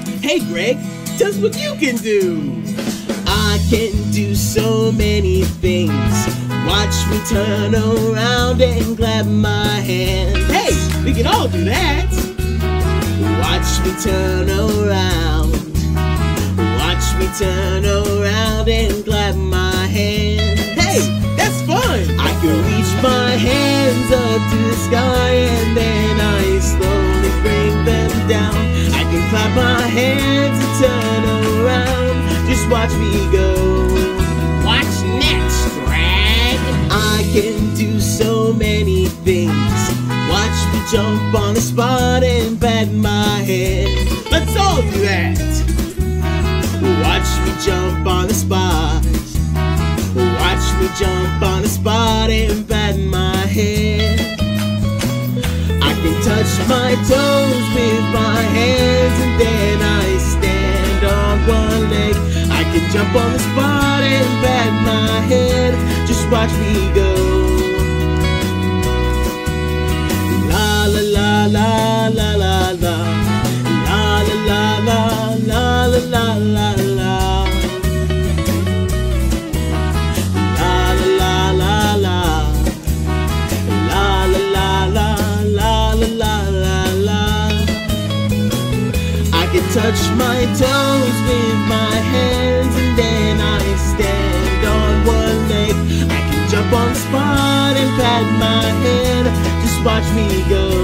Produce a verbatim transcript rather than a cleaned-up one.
Hey Greg, tell us what you can do. I can do so many things. Watch me turn around and clap my hands. Hey, we can all do that. Watch me turn around. Watch me turn around and clap my hands. Hey, that's fun. I can reach my hands up to the sky and then I slowly bring them down. I can clap my hands and turn around. Just watch me go. What's next, Greg? I can do so many things. Watch me jump on the spot and pat my head. Let's all do that. Watch me jump on the spot. Watch me jump on the spot and pat my head. I can touch my toes with my hands and then I stand on one leg. I can jump on the spot and pat my head. Just watch me go. La la la la la la la. La la la la la la la la la. La la la la la. La la la la la la la la. I can touch my toes with my hands and then I stand on one leg. I can jump on the spot and pat my head. Just watch me go.